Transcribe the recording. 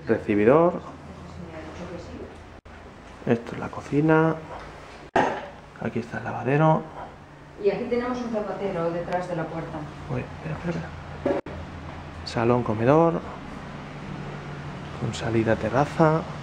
recibidor. Esto es la cocina. Aquí está el lavadero. Y aquí tenemos un zapatero detrás de la puerta. Uy, espera. Salón, comedor. Con salida a terraza.